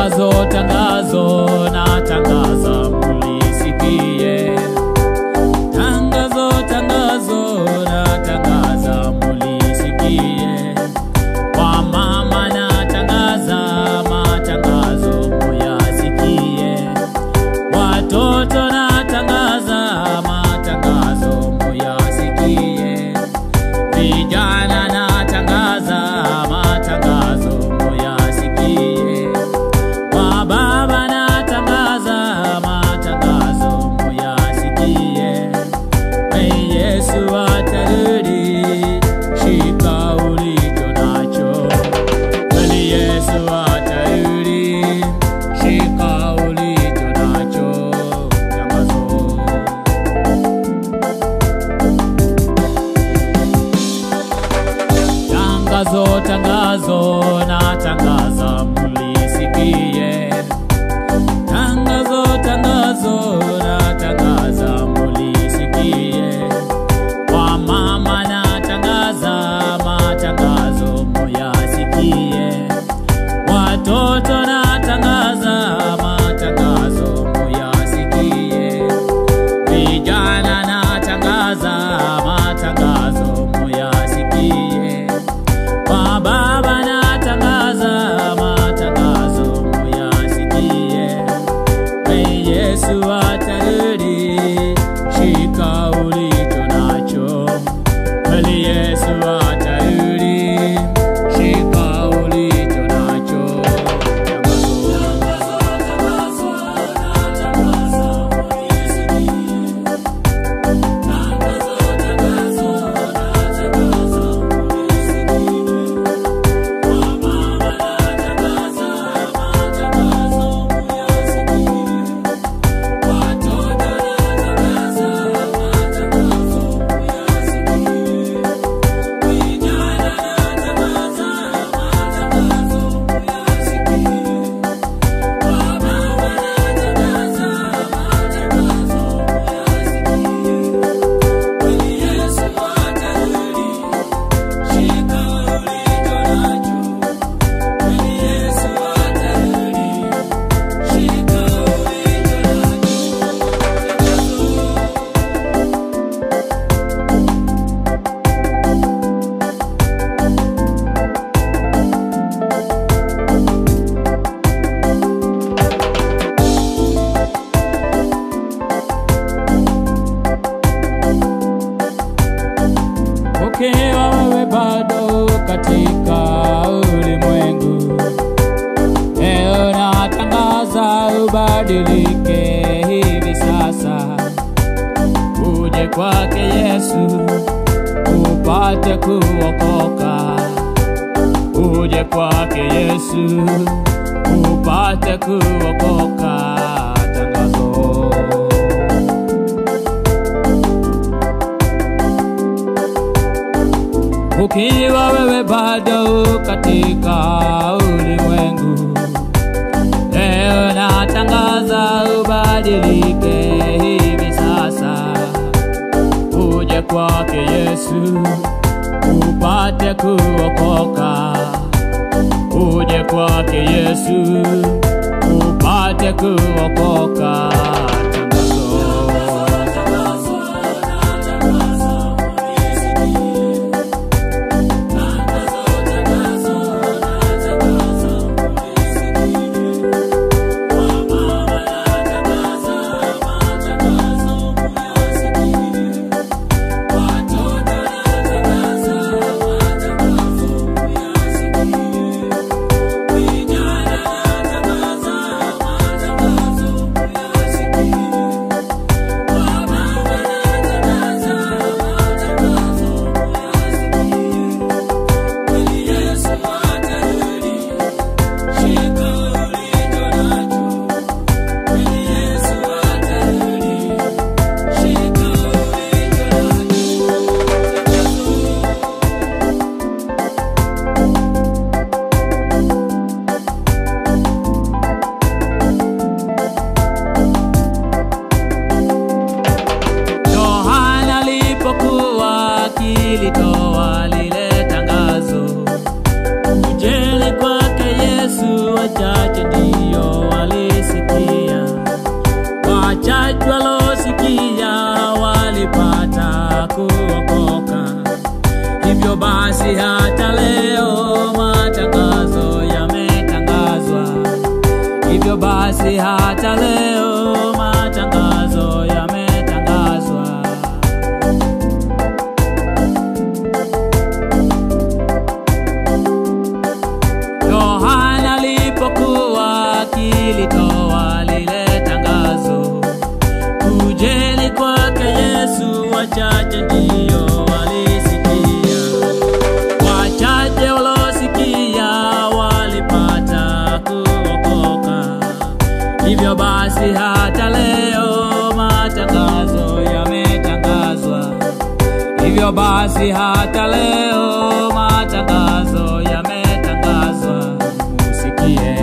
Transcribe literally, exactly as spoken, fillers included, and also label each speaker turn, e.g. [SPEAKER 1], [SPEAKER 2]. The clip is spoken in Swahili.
[SPEAKER 1] Tangazo, tangazo, na tangaza mulisikie. Tangazo, tangazo, na tangaza mulisikie. Kwa mama na tangaza, matangazo muyasikie. Watoto na tangaza, matangazo muyasikie. Vijana na tangaza, matangazo muyasikie. Baba na tangaza, matangazo muyasikie. Hey, Yesu atarudi, shika ulicho nacho. Hey, Yesu atarudi, shika ulicho nacho. Tangazo, tangazo, tangazo, na tangaza mulisikie. Tangazo, tangazo, na tangaza mulisikie. Kwa mama na tangaza, matangazo muyasikie. Watoto na tangaza, matangazo muyasikie. Vijana na tangaza, matangazo muyasikie. Baba na tangaza, matangazo muyasikie. Hey, Yesu atarudi, shika ulicho nacho. Hey, Yesu atarudi, shika ulicho nacho. Tangazo, tangazo, na tangaza mulisikie. Tangazo, tangazo, na tangaza mulisikie. Kwa mama na tangaza, matangazo muyasikie. Watoto na tangaza, matangazo muyasikie. Vijana na tangaza, matangazo muyasikie. Baba na tangaza, matangazo muyasikie. Kweli Yesu atarudi, shika ulicho nacho. Kweli Yesu atarudi, shika ulicho nacho. Ukiwa wewe bado katika ulimwengu, leo natangaza ubadilike hivi sasa. Uje kwake Yesu, upate kuokoka. Uje kwake Yesu, upate kuokoka. Tangazo. Ukiwa wewe bado katika ulimwengu, leo natangaza ubadilike hivi sasa. Uje kwake Yesu, upate kuokoka. Uje kwake Yesu, upate kuokoka. Ilitoa lile tangazo, ujeni kwake Yesu, wachache ndio Hivyo basi hata leo matangazo yametangazwa. Yohana alipokuwa akilitoa lile tangazo, kujeni kwake Yesu wachache ndio walisikia. Wachache walosikia walipata kuokoka. Hivyo basi hata leo matangazo yametangazwa. Hivyo basi hata leo matangazo yametangazwa. Musikie.